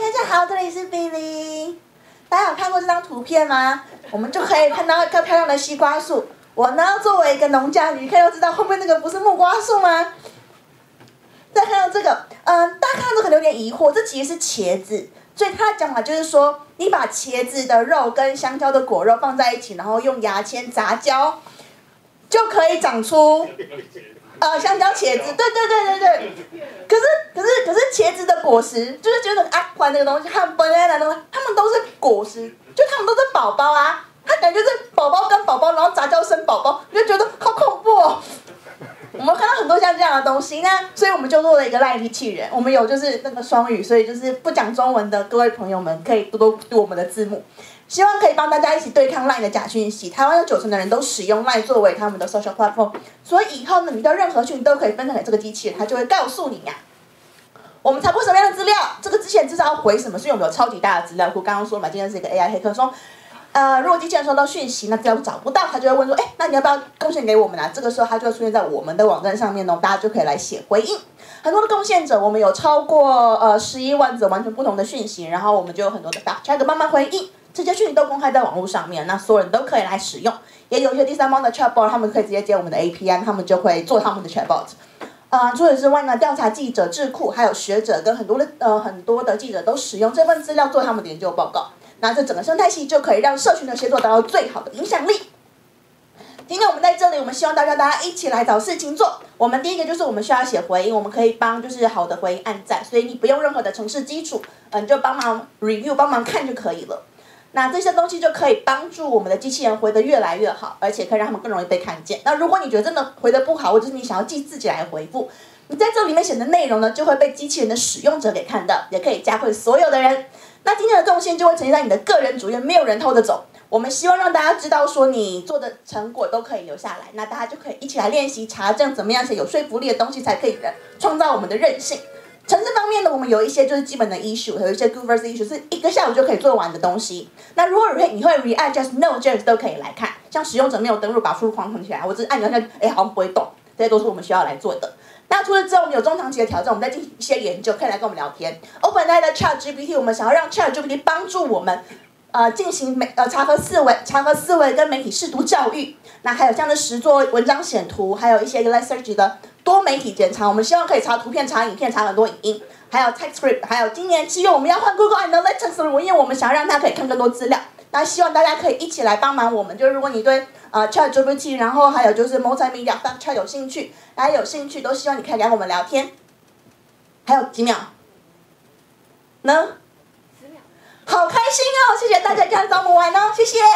家好，这里是 Billy。大家有看过这张图片吗？我们就可以看到一棵漂亮的西瓜树。我呢，作为一个农家女，可以都知道后面那个不是木瓜树吗？再看到这个，大家看到这个可能有点疑惑，这其实是茄子。所以他的讲法就是说，你把茄子的肉跟香蕉的果肉放在一起，然后用牙签杂交，就可以长出香蕉茄子。对。可是茄子的果实，就是觉得阿宽那个东西和 banana 那个，它们都是果实，就它们都是宝宝啊。它感觉是宝宝跟宝宝，然后杂交生宝宝，你就觉得好恐怖哦。我们看到很多像这样的东西呢，所以我们就做了一个赖机器人。我们有就是那个双语，所以就是不讲中文的各位朋友们可以多多读我们的字幕，希望可以帮大家一起对抗 LINE 的假讯息。台湾有90%的人都使用 LINE 作为他们的 social platform， 所以以后呢，你的任何讯息都可以分享给这个机器人，它就会告诉你呀。我们查过什么样的资料？这个之前至少要回什么？所以我们有超级大的资料库。刚刚说嘛，今天是一个 AI 黑客松。如果机器人收到讯息，那资料找不到，他就会问说，那你要不要贡献给我们啊？这个时候他就会出现在我们的网站上面哦，大家就可以来写回应。很多的贡献者，我们有超过11万则完全不同的讯息，然后我们就有很多的 fact check 慢慢回应，这些讯息都公开在网络上面，那所有人都可以来使用。也有一些第三方的 chatbot， 他们可以直接接我们的 API， 他们就会做他们的 chatbot。除此之外呢，调查记者、智库还有学者跟很多的记者都使用这份资料做他们的研究报告。那这整个生态系就可以让社群的协作达到最好的影响力。今天我们在这里，我们希望大家一起来找事情做。我们第一个就是我们需要写回应，我们可以帮就是好的回应按赞，所以你不用任何的程式基础，你就帮忙 review 帮忙看就可以了。那这些东西就可以帮助我们的机器人回得越来越好，而且可以让他们更容易被看见。那如果你觉得真的回得不好，或者是你想要自己来回复，你在这里面写的内容呢，就会被机器人的使用者给看到，也可以加惠所有的人。那今天的贡献就会呈现在你的个人主页，没有人偷着走。我们希望让大家知道说你做的成果都可以留下来，那大家就可以一起来练习查证怎么样写有说服力的东西，才可以创造我们的韧性。程式方面呢，我们有一些就是基本的 issue， 有一些 good first issue 是1个下午就可以做完的东西。那如果你会 React、Just、Node.js 都可以来看，像使用者没有登录把输入框存起来，或者按一下好像不会动，这些都是我们需要来做的。那除了之后，我们有中长期的挑战，我们在进行一些研究，可以来跟我们聊天。OpenAI 的 ChatGPT， 我们想要让 ChatGPT 帮助我们进行查核思维跟媒体识读教育。那还有像是实作文章选图，还有一些 Elasticsearch 的多媒体检查，我们希望可以查图片、查影片、查很多影音，还有 TypeScript， 还有今年7月我们要换 Google Analytics 的文件，我们想要让它可以看更多资料。那希望大家可以一起来帮忙我们，就是如果你对ChatGPT， 然后还有就是 Multimedia Fact Check 有兴趣，大家有兴趣都希望你可以来跟我们聊天。还有几秒呢？10秒。好开心哦！谢谢大家今天找我们玩哦，谢谢。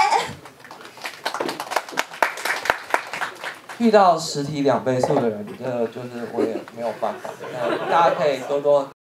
遇到实体2倍速的人，这就是我也没有办法。那大家可以多多